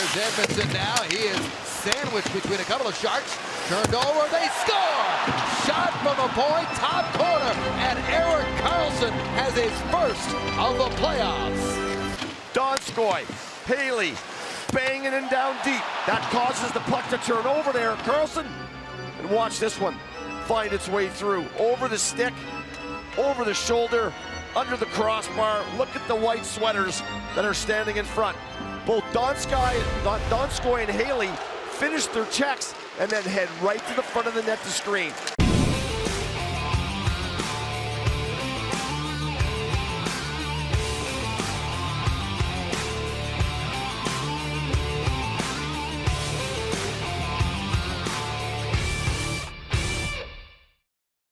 Here's Edmondson now. He is sandwiched between a couple of Sharks. Turned over, they score! Shot from a point, top corner, and Erik Karlsson has his first of the playoffs. Donskoy, Haley, banging and down deep. That causes the puck to turn over to Erik Karlsson. And watch this one find its way through. Over the stick, over the shoulder, under the crossbar. Look at the white sweaters that are standing in front. Both Donskoy and Haley finish their checks and then head right to the front of the net to screen.